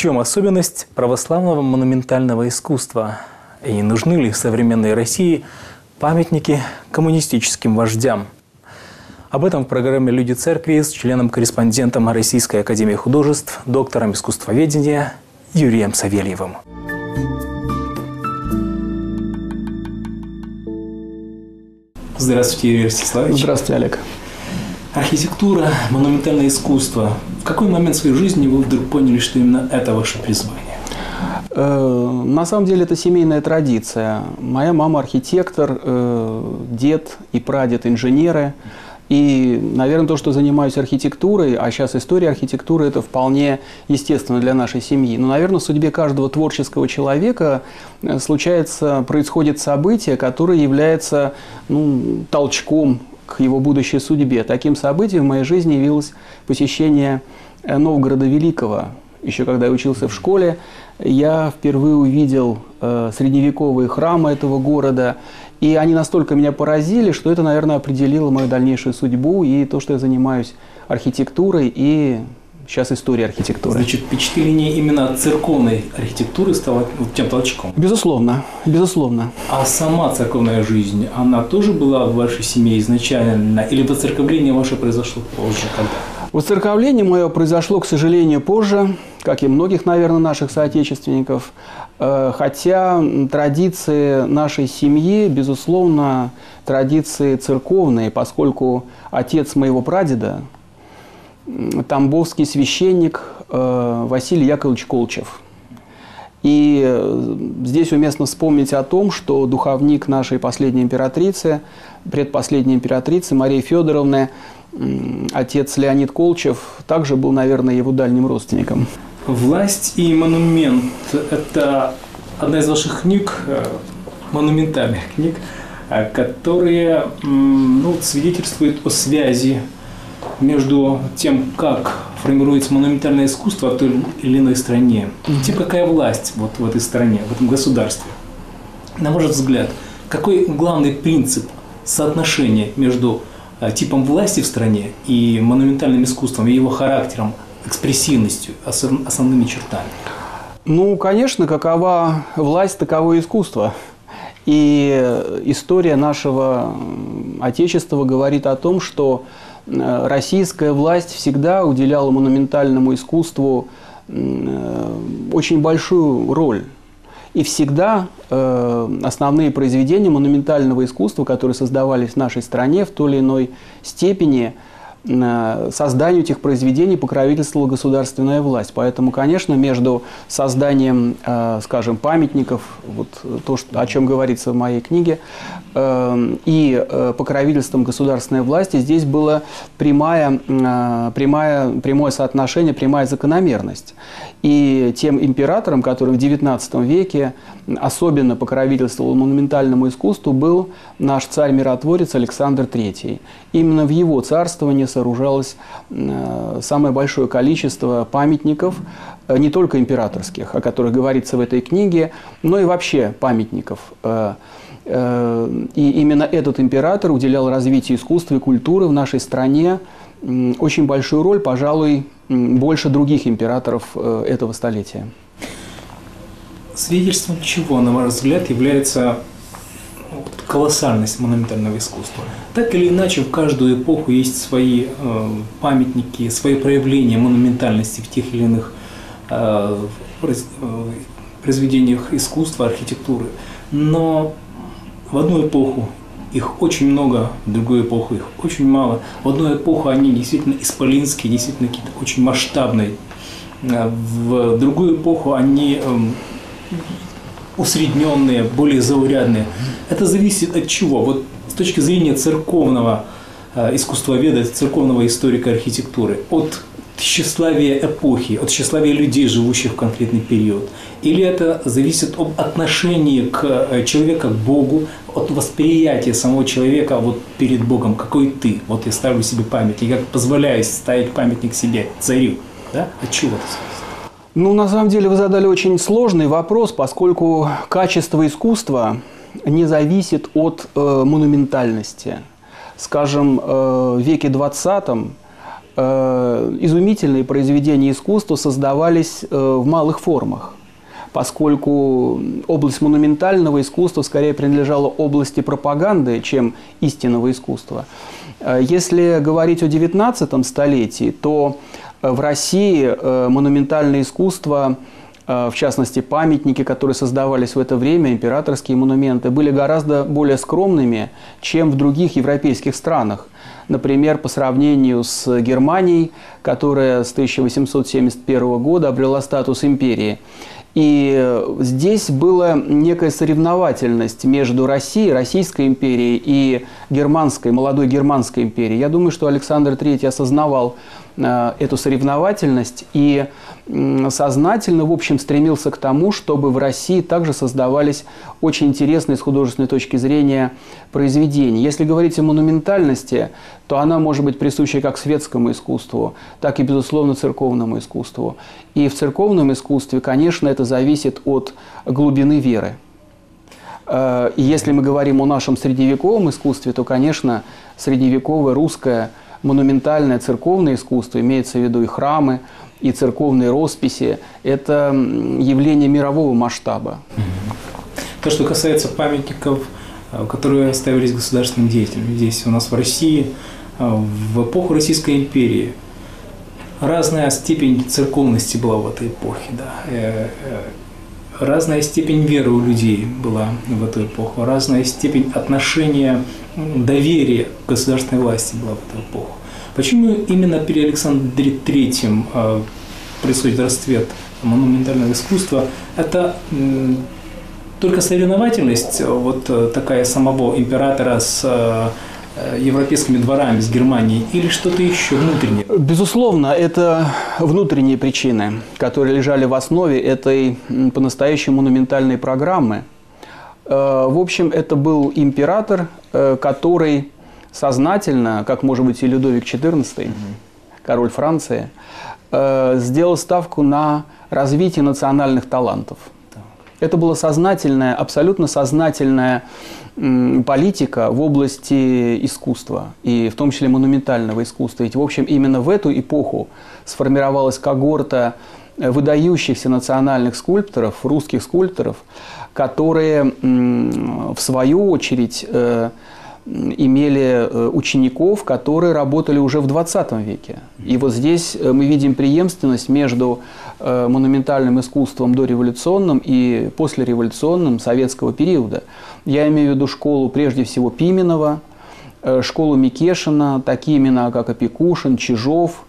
чем особенность православного монументального искусства? И нужны ли в современной России памятники коммунистическим вождям? Об этом в программе «Люди церкви» с членом-корреспондентом Российской академии художеств, доктором искусствоведения Юрием Савельевым. Здравствуйте, Юрий Ростиславович. Здравствуйте, Олег. Архитектура, монументальное искусство. В какой момент своей жизни вы вдруг поняли, что именно это ваше призвание? На самом деле это семейная традиция. Моя мама архитектор, дед и прадед инженеры. И, наверное, то, что занимаюсь архитектурой, а сейчас история архитектуры, это вполне естественно для нашей семьи. Но, наверное, в судьбе каждого творческого человека происходит событие, которое является толчком к его будущей судьбе. Таким событием в моей жизни явилось посещение Новгорода Великого. Еще когда я учился в школе, я впервые увидел средневековые храмы этого города. И они настолько меня поразили, что это, наверное, определило мою дальнейшую судьбу и то, что я занимаюсь архитектурой и сейчас историей архитектуры. Значит, впечатление именно церковной архитектуры стало тем толчком? Безусловно, безусловно. А сама церковная жизнь, она тоже была в вашей семье изначально? Или воцерковление ваше произошло позже? Когда? Воцерковление мое произошло, к сожалению, позже, как и многих, наверное, наших соотечественников. Хотя традиции нашей семьи, безусловно, традиции церковные, поскольку отец моего прадеда, тамбовский священник Василий Яковлевич Колчев. И здесь уместно вспомнить о том, что духовник нашей последней императрицы, предпоследней императрицы Марии Федоровны, отец Леонид Колчев, также был, наверное, его дальним родственником. «Власть и монумент» – это одна из ваших книг, монументальных книг, которые свидетельствуют о связи между тем, как формируется монументальное искусство в той или иной стране, и тем, какая власть вот в этой стране, в этом государстве. На ваш взгляд, какой главный принцип соотношения между типом власти в стране и монументальным искусством, и его характером, экспрессивностью, основными чертами? Конечно, какова власть, таково искусство. И история нашего Отечества говорит о том, что российская власть всегда уделяла монументальному искусству очень большую роль. И всегда основные произведения монументального искусства, которые создавались в нашей стране в той или иной степени, созданию этих произведений покровительствовала государственная власть. Поэтому, конечно, между созданием, скажем, памятников, вот то, о чем говорится в моей книге, и покровительством государственной власти, здесь было прямое соотношение, прямая закономерность. И тем императором, который в XIX веке особенно покровительствовал монументальному искусству, был наш царь-миротворец Александр III. Именно в его царствовании сооружалось самое большое количество памятников, не только императорских, о которых говорится в этой книге, но и вообще памятников. И именно этот император уделял развитию искусства и культуры в нашей стране очень большую роль, пожалуй, больше других императоров этого столетия. Свидетельством чего, на ваш взгляд, является колоссальность монументального искусства? Так или иначе, в каждую эпоху есть свои памятники, свои проявления монументальности в тех или иных произведениях искусства, архитектуры. Но в одну эпоху их очень много, в другую эпоху их очень мало. В одну эпоху они действительно исполинские, действительно какие-то очень масштабные. В другую эпоху они усредненные, более заурядные. Это зависит от чего? Вот с точки зрения церковного искусствоведа, церковного историка архитектуры, от тщеславия эпохи, от тщеславия людей, живущих в конкретный период? Или это зависит от отношения к человеку, к Богу, от восприятия самого человека вот перед Богом? Какой ты? Вот я ставлю себе памятник, я позволяю ставить памятник себе, царю. Да? От чего это зависит? На самом деле вы задали очень сложный вопрос, поскольку качество искусства не зависит от монументальности. Скажем, в веке XX изумительные произведения искусства создавались в малых формах, поскольку область монументального искусства скорее принадлежала области пропаганды, чем истинного искусства. Если говорить о XIX столетии, то в России монументальное искусство, в частности памятники, которые создавались в это время, императорские монументы, были гораздо более скромными, чем в других европейских странах. Например, по сравнению с Германией, которая с 1871 года обрела статус империи. И здесь была некая соревновательность между Россией, Российской империей и германской, молодой германской империей. Я думаю, что Александр III осознавал эту соревновательность и сознательно, в общем, стремился к тому, чтобы в России также создавались очень интересные с художественной точки зрения произведения. Если говорить о монументальности, то она может быть присуща как светскому искусству, так и, безусловно, церковному искусству. И в церковном искусстве, конечно, это зависит от глубины веры. И если мы говорим о нашем средневековом искусстве, то, конечно, средневековое русское монументальное церковное искусство, имеется в виду и храмы, и церковные росписи, это явление мирового масштаба. То, что касается памятников, которые ставились государственным деятелям, здесь у нас в России, в эпоху Российской империи, разная степень церковности была в этой эпохе, да. Разная степень веры у людей была в эту эпоху, разная степень отношения, доверия к государственной власти была в эту эпоху. Почему именно при Александре III происходит расцвет монументального искусства? Это только соревновательность, вот такая самого императора с европейскими дворами, с Германией, или что-то еще внутреннее? Безусловно, это внутренние причины, которые лежали в основе этой по-настоящему монументальной программы. В общем, это был император, который сознательно, как, может быть, и Людовик XIV, король Франции, сделал ставку на развитие национальных талантов. Это была сознательная, абсолютно сознательная политика в области искусства, и в том числе монументального искусства. Ведь, в общем, именно в эту эпоху сформировалась когорта выдающихся национальных скульпторов, русских скульпторов, которые, в свою очередь, имели учеников, которые работали уже в 20 веке. И вот здесь мы видим преемственность между монументальным искусством дореволюционным и послереволюционным советского периода. Я имею в виду школу, прежде всего, Пименова, школу Микешина, такие имена, как Опекушин, Чижов,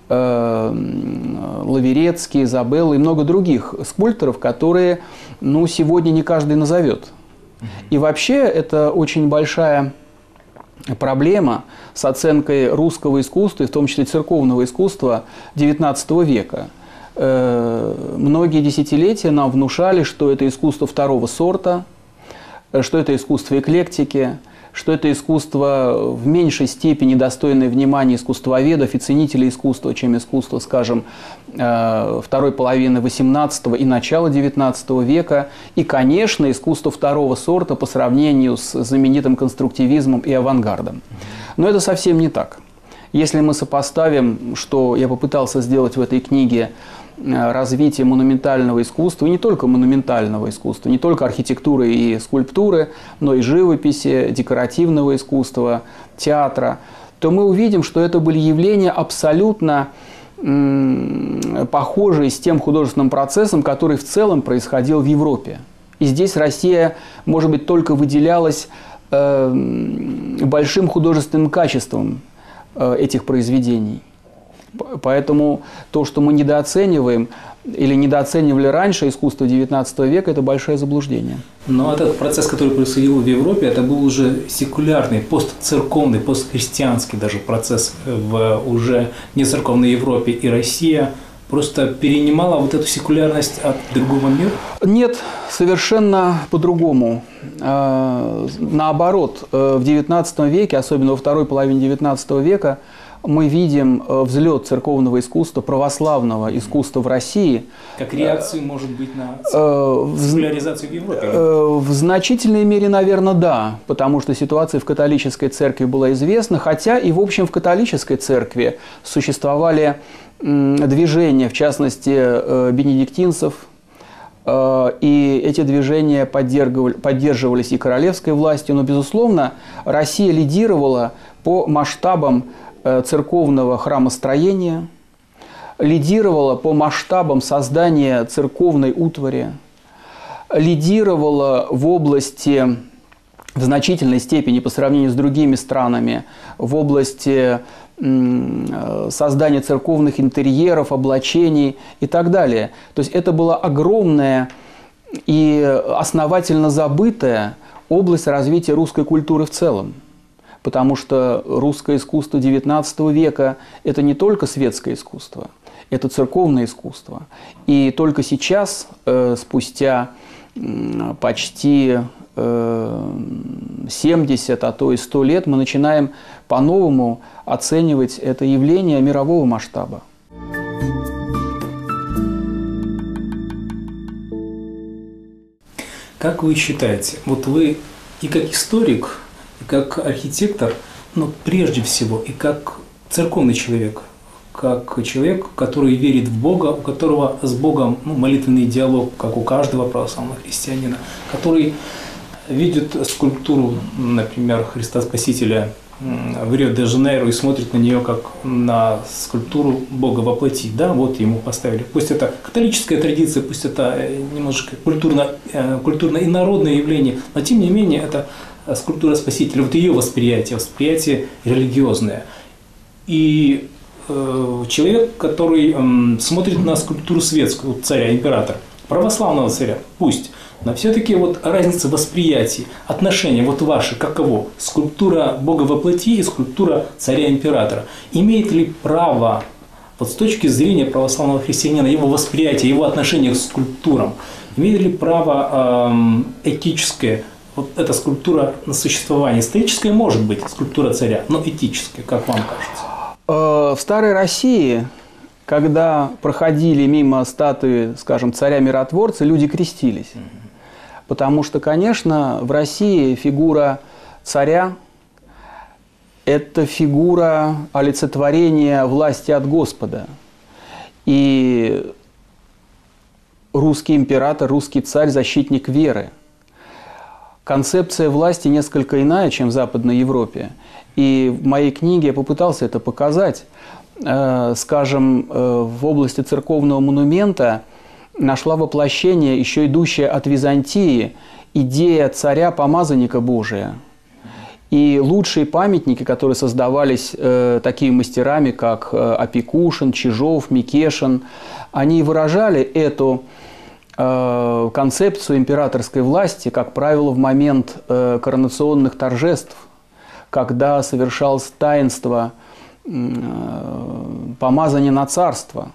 Лаверецкий, Изабелла и много других скульпторов, которые, сегодня не каждый назовет. И вообще это очень большая проблема с оценкой русского искусства, и в том числе церковного искусства XIX века. Многие десятилетия нам внушали, что это искусство второго сорта, что это искусство эклектики, что это искусство в меньшей степени достойное внимания искусствоведов и ценителей искусства, чем искусство, скажем, второй половины XVIII и начала XIX века. И, конечно, искусство второго сорта по сравнению с знаменитым конструктивизмом и авангардом. Но это совсем не так. Если мы сопоставим, что я попытался сделать в этой книге, развитие монументального искусства, и не только монументального искусства, не только архитектуры и скульптуры, но и живописи, декоративного искусства, театра, то мы увидим, что это были явления абсолютно похожие с тем художественным процессом, который в целом происходил в Европе. И здесь Россия, может быть, только выделялась большим художественным качеством этих произведений. Поэтому то, что мы недооцениваем или недооценивали раньше искусство XIX века, это большое заблуждение. Но этот процесс, который происходил в Европе, это был уже секулярный, постцерковный, постхристианский даже процесс в уже нецерковной Европе. И Россия просто перенимала вот эту секулярность от другого мира? Нет, совершенно по-другому. Наоборот, в XIX веке, особенно во второй половине XIX века, мы видим взлет церковного искусства, православного искусства в России. Как реакцию, может быть, на секуляризацию в Европе? В значительной мере, наверное, да, потому что ситуация в католической церкви была известна, хотя и, в общем, в католической церкви существовали движения, в частности, бенедиктинцев, и эти движения поддерживались и королевской властью, но, безусловно, Россия лидировала по масштабам церковного храмостроения, лидировала по масштабам создания церковной утвари, лидировала в области, в значительной степени по сравнению с другими странами, в области создания церковных интерьеров, облачений и так далее. То есть это была огромная и основательно забытая область развития русской культуры в целом. Потому что русское искусство XIX века – это не только светское искусство, это церковное искусство. И только сейчас, спустя почти 70, а то и 100 лет, мы начинаем по-новому оценивать это явление мирового масштаба. Как вы считаете, вот вы и как историк, и как архитектор, но прежде всего и как церковный человек, как человек, который верит в Бога, у которого с Богом молитвенный диалог, как у каждого православного христианина, который видит скульптуру, например, Христа Спасителя в Рио-де-Жанейро и смотрит на нее как на скульптуру Бога во плоти. Да, вот ему поставили. Пусть это католическая традиция, пусть это немножко культурно-инородное явление, но тем не менее это скульптура Спасителя, вот ее восприятие религиозное. И человек, который смотрит на скульптуру светскую, царя, императора, православного царя, пусть, но все-таки вот разница восприятия, отношения вот ваши, каково? Скульптура Бога во плоти и скульптура царя-императора. Имеет ли право, вот с точки зрения православного христианина, его восприятия, его отношения к скульптурам, имеет ли право этическое, вот эта скульптура на существование? Историческая может быть скульптура царя, но этическая, как вам кажется? В старой России, когда проходили мимо статуи, скажем, царя-миротворца, люди крестились. Потому что, конечно, в России фигура царя – это фигура олицетворения власти от Господа. И русский император, русский царь – защитник веры. Концепция власти несколько иная, чем в Западной Европе. И в моей книге я попытался это показать. Скажем, в области церковного монумента нашла воплощение, еще идущая от Византии, идея царя-помазанника Божия. И лучшие памятники, которые создавались такими мастерами, как Опекушин, Чижов, Микешин, они выражали эту концепцию императорской власти, как правило, в момент коронационных торжеств, когда совершалось таинство помазания на царство.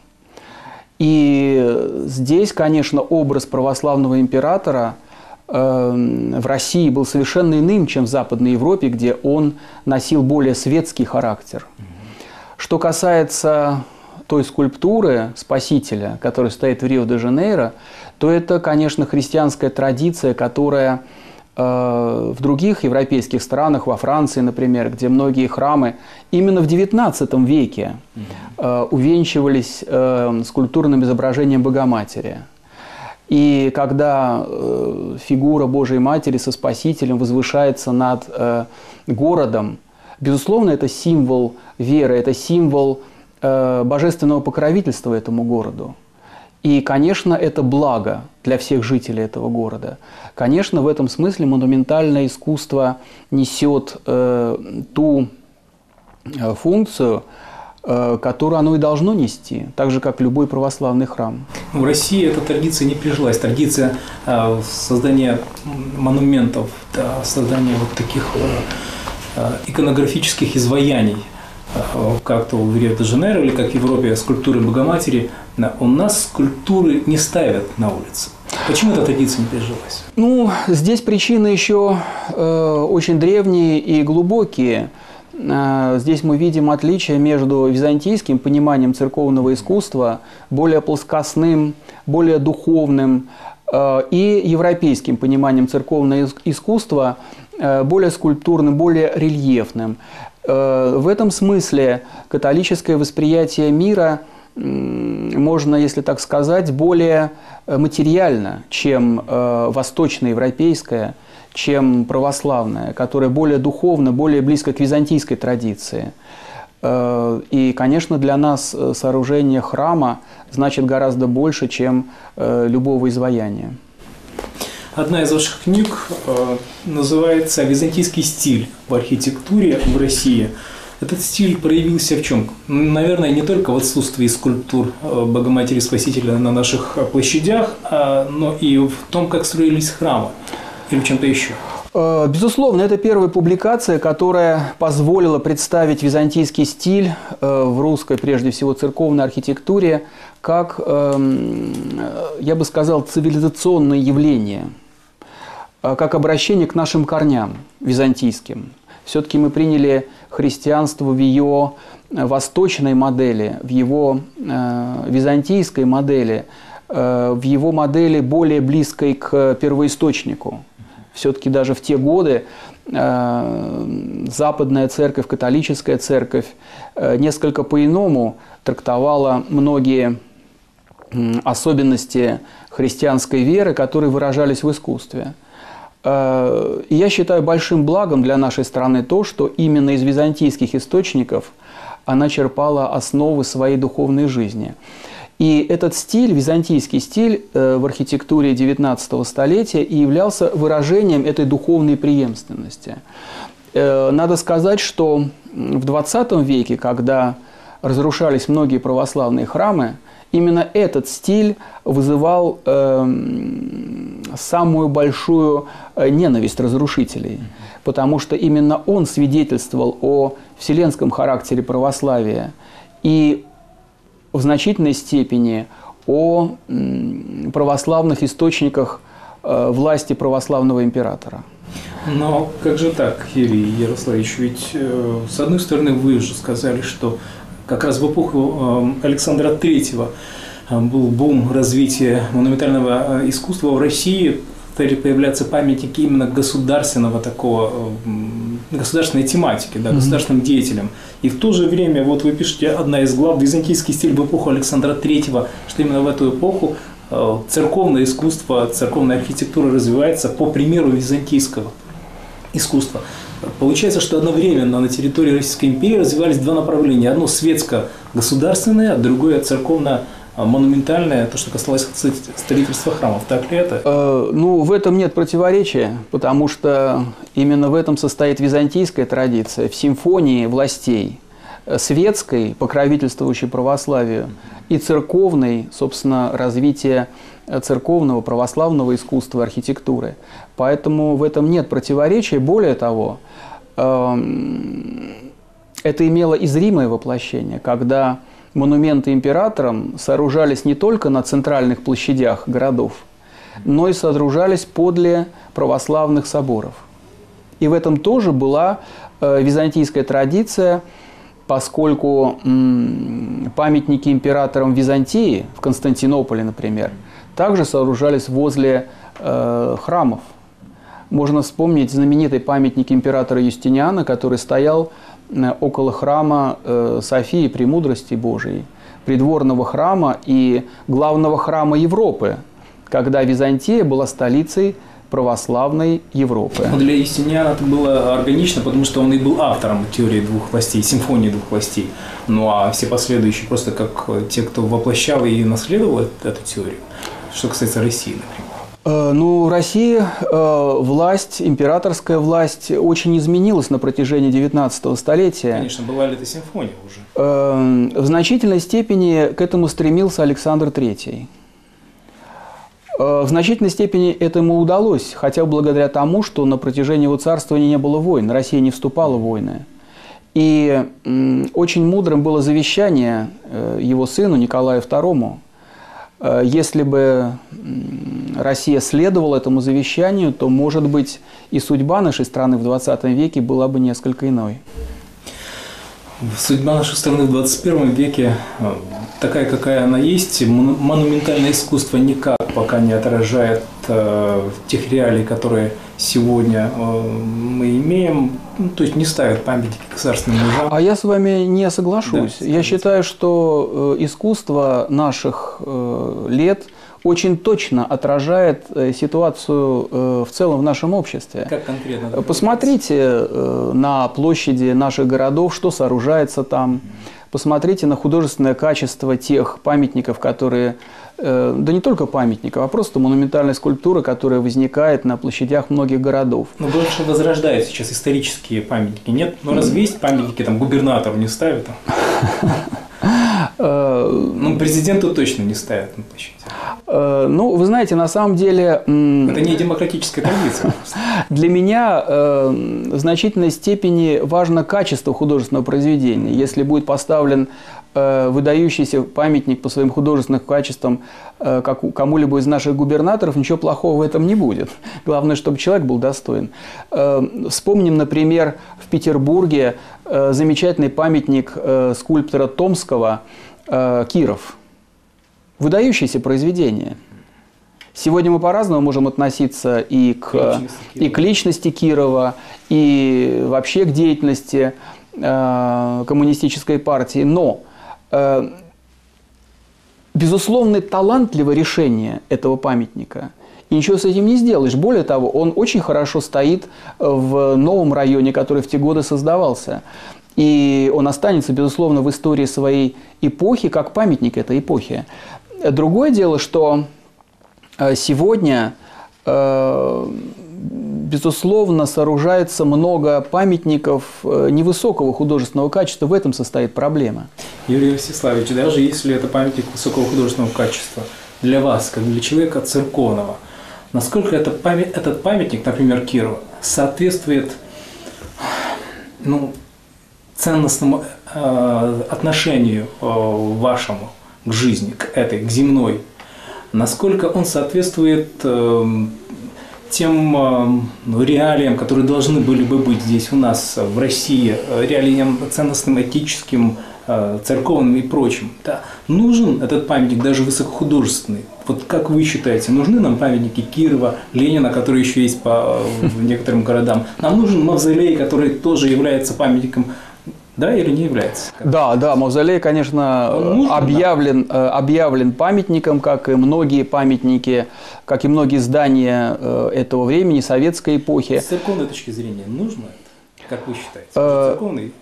И здесь, конечно, образ православного императора в России был совершенно иным, чем в Западной Европе, где он носил более светский характер. Что касается той скульптуры Спасителя, которая стоит в Рио-де-Жанейро, то это, конечно, христианская традиция, которая в других европейских странах, во Франции, например, где многие храмы именно в XIX веке увенчивались скульптурным изображением Богоматери. И когда фигура Божией Матери со Спасителем возвышается над городом, безусловно, это символ веры, это символ божественного покровительства этому городу. И, конечно, это благо для всех жителей этого города. Конечно, в этом смысле монументальное искусство несет ту функцию, которую оно и должно нести, так же, как любой православный храм. В России эта традиция не прижилась. Традиция создания монументов, создания вот таких иконографических изваяний, как то в Рио-де-Жанейро или как в Европе скульптуры Богоматери, у нас скульптуры не ставят на улице. Почему эта традиция не прижилась? Ну, здесь причины еще очень древние и глубокие. здесь мы видим отличие между византийским пониманием церковного искусства, более плоскостным, более духовным, и европейским пониманием церковного искусства, более скульптурным, более рельефным. В этом смысле католическое восприятие мира можно, если так сказать, более материально, чем восточноевропейское, чем православное, которое более духовно, более близко к византийской традиции. И, конечно, для нас сооружение храма значит гораздо больше, чем любого изваяния. Одна из ваших книг называется «Византийский стиль в архитектуре в России». Этот стиль проявился в чем? Наверное, не только в отсутствии скульптур Богоматери Спасителя на наших площадях, но и в том, как строились храмы или в чем-то еще. Безусловно, это первая публикация, которая позволила представить византийский стиль в русской, прежде всего, церковной архитектуре, как, я бы сказал, цивилизационное явление, как обращение к нашим корням византийским. Все-таки мы приняли христианство в ее восточной модели, в его византийской модели, в его модели более близкой к первоисточнику. Все-таки даже в те годы западная церковь, католическая церковь несколько по-иному трактовала многие особенности христианской веры, которые выражались в искусстве. И я считаю большим благом для нашей страны то, что именно из византийских источников она черпала основы своей духовной жизни. И этот стиль, византийский стиль в архитектуре XIX столетия и являлся выражением этой духовной преемственности. Надо сказать, что в XX веке, когда разрушались многие православные храмы, именно этот стиль вызывал самую большую ненависть разрушителей, потому что именно он свидетельствовал о вселенском характере православия и в значительной степени о православных источниках власти православного императора. Но как же так, Юрий Ярославович? Ведь, с одной стороны, вы же сказали, что как раз в эпоху Александра III был бум развития монументального искусства в России, стали появляться памятники именно государственного такого, государственной тематики, да, государственным деятелям. И в то же время, вот вы пишете, одна из глав, византийский стиль в эпоху Александра III, что именно в эту эпоху церковное искусство, церковная архитектура развивается по примеру византийского искусства. Получается, что одновременно на территории Российской империи развивались два направления. Одно светско-государственное, а другое церковно-монументальное, то, что касалось строительства храмов. Так ли это? Ну, в этом нет противоречия, потому что именно в этом состоит византийская традиция, в симфонии властей, светской, покровительствующей православию, и церковной, собственно, развитие церковного, православного искусства, архитектуры. Поэтому в этом нет противоречия. Более того, это имело и зримое воплощение, когда монументы императорам сооружались не только на центральных площадях городов, но и сооружались подле православных соборов. И в этом тоже была византийская традиция, поскольку памятники императорам Византии, в Константинополе, например, также сооружались возле храмов. Можно вспомнить знаменитый памятник императора Юстиниана, который стоял около храма Софии Премудрости Божией, придворного храма и главного храма Европы, когда Византия была столицей православной Европы. Для Юстиниана это было органично, потому что он и был автором теории двух властей, симфонии двух властей. Ну а все последующие просто как те, кто воплощал и наследовал эту теорию. Что касается России, например. Ну, в России власть, императорская власть очень изменилась на протяжении XIX столетия. Конечно, была ли это симфония уже? В значительной степени к этому стремился Александр III. В значительной степени это ему удалось, хотя бы благодаря тому, что на протяжении его царствования не было войн, Россия не вступала в войны. И очень мудрым было завещание его сыну Николаю II. Если бы Россия следовала этому завещанию, то, может быть, и судьба нашей страны в XX веке была бы несколько иной. Судьба нашей страны в 21 веке такая, какая она есть. Монументальное искусство никак пока не отражает тех реалий, которые сегодня мы имеем. Ну, то есть не ставят памятники государственным мужам. А я с вами не соглашусь. Да, я считаю, что искусство наших лет очень точно отражает ситуацию в целом в нашем обществе. Как конкретно? Посмотрите на площади наших городов, что сооружается там. Посмотрите на художественное качество тех памятников, которые, да не только памятников, а просто монументальной скульптуры, которая возникает на площадях многих городов. Но больше возрождают сейчас исторические памятники, нет? Но разве есть памятники, там губернатору не ставят? Ну, президенту точно не ставят на площади. Ну, вы знаете, на самом деле... Это не демократическая традиция. Для меня в значительной степени важно качество художественного произведения. Если будет поставлен выдающийся памятник по своим художественным качествам кому-либо из наших губернаторов, ничего плохого в этом не будет. Главное, чтобы человек был достоин. Вспомним, например, в Петербурге замечательный памятник скульптора Томского «Киров». Выдающееся произведение. Сегодня мы по-разному можем относиться и к личности Кирова, и вообще к деятельности коммунистической партии. Но, безусловно, талантливое решение этого памятника. И ничего с этим не сделаешь. Более того, он очень хорошо стоит в новом районе, который в те годы создавался. И он останется, безусловно, в истории своей эпохи, как памятник этой эпохи. Другое дело, что сегодня, безусловно, сооружается много памятников невысокого художественного качества. В этом состоит проблема. Юрий Ростиславович, даже если это памятник высокого художественного качества, для вас, как для человека церковного, насколько этот памятник, например, Кирова, соответствует ценностному отношению вашему к жизни, к земной, насколько он соответствует тем реалиям, которые должны были бы быть здесь у нас, в России, реалиям ценностным, этическим, церковным и прочим. Да. Нужен этот памятник даже высокохудожественный. Вот как вы считаете, нужны нам памятники Кирова, Ленина, которые еще есть по некоторым городам? Нам нужен мавзолей, который тоже является памятником. Да, или не является? Да, мавзолей, конечно, объявлен памятником, как и многие памятники, как и многие здания этого времени, советской эпохи. С церковной точки зрения нужно это? Как вы считаете? Церковный?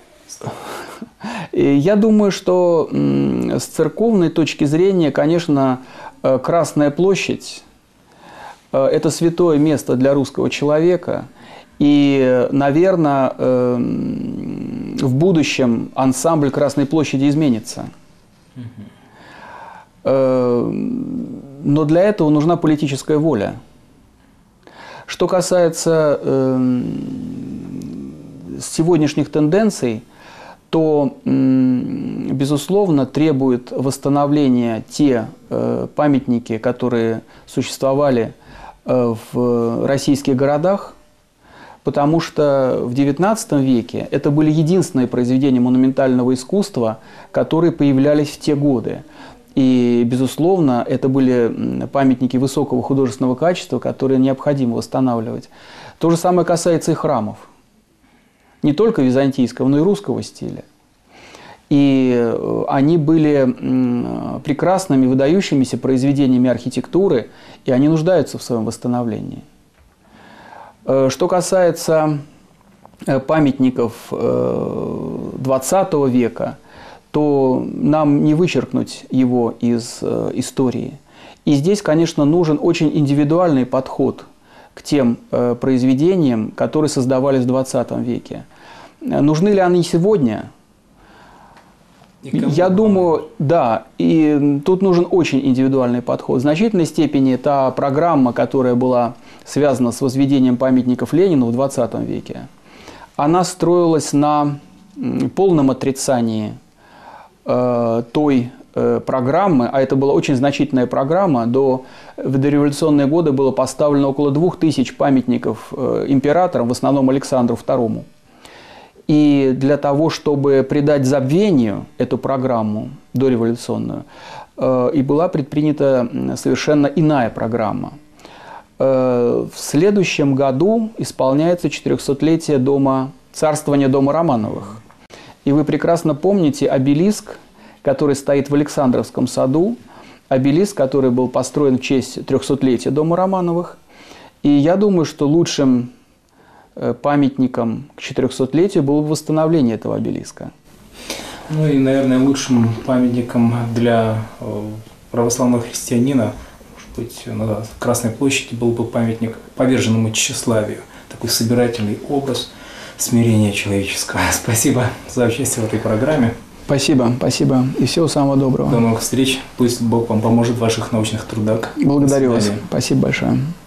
Я думаю, что с церковной точки зрения, конечно, Красная площадь – это святое место для русского человека. И, наверное, в будущем ансамбль Красной площади изменится. Но для этого нужна политическая воля. Что касается сегодняшних тенденций, то, безусловно, требует восстановления те памятники, которые существовали в российских городах, потому что в XIX веке это были единственные произведения монументального искусства, которые появлялись в те годы. И, безусловно, это были памятники высокого художественного качества, которые необходимо восстанавливать. То же самое касается и храмов. Не только византийского, но и русского стиля. И они были прекрасными, выдающимися произведениями архитектуры, и они нуждаются в своем восстановлении. Что касается памятников XX века, то нам не вычеркнуть его из истории. И здесь, конечно, нужен очень индивидуальный подход к тем произведениям, которые создавались в XX веке. Нужны ли они сегодня? Я думаю, да. И тут нужен очень индивидуальный подход. В значительной степени та программа, которая была связана с возведением памятников Ленину в XX веке, она строилась на полном отрицании той программы, а это была очень значительная программа. В дореволюционные годы было поставлено около 2000 памятников императорам, в основном Александру II. И для того, чтобы придать забвению эту программу дореволюционную, и была предпринята совершенно иная программа. В следующем году исполняется 400-летие царствования дома Романовых. И вы прекрасно помните обелиск, который стоит в Александровском саду, обелиск, который был построен в честь 300-летия дома Романовых. И я думаю, что лучшим памятником к 400-летию было бы восстановление этого обелиска. Ну и, наверное, лучшим памятником для православного христианина, может быть, на Красной площади был бы памятник поверженному тщеславию. Такой собирательный образ смирения человеческого. Спасибо за участие в этой программе. Спасибо, спасибо. И всего самого доброго. До новых встреч. Пусть Бог вам поможет в ваших научных трудах. Благодарю вас. Спасибо большое.